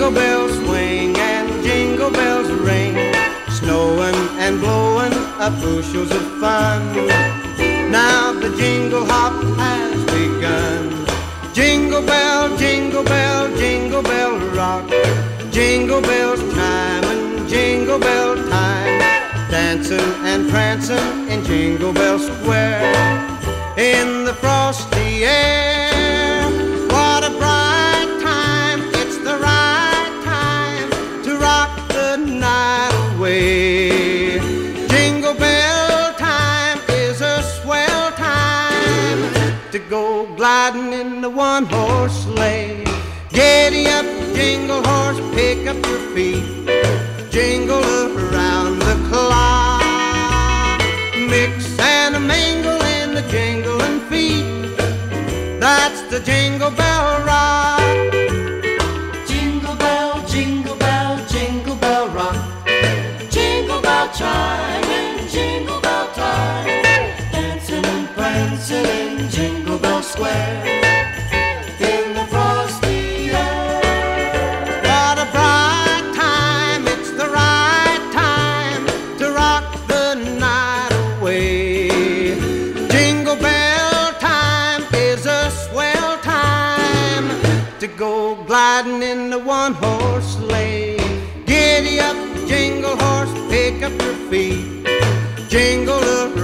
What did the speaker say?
Jingle bells swing and jingle bells ring, snowing and blowing up bushels of fun. Now the jingle hop has begun. Jingle bell, jingle bell, jingle bell rock, jingle bells chime and jingle bell time, dancing and prancing in Jingle Bell Square. In the frosty air, what a bright time, it's the right time to rock the night away. Jingle bell time is a swell time to go gliding in the one-horse sleigh. Giddy up, jingle horse, pick up your feet, jingle around the clock, mix and a mingle in the jingling feet. That's the Jingle Bell Rock. Jingle bell, jingle bell, jingle bell rock, jingle bell chime and jingle bell time, dancing and prancing in Jingle Bell Square. In the frosty air, What a bright time, it's the right time to rock the night away. Jingle bell time is a swell time to go gliding in the one-horse sleigh. Giddy up, jingle horse, pick up your feet, jingle around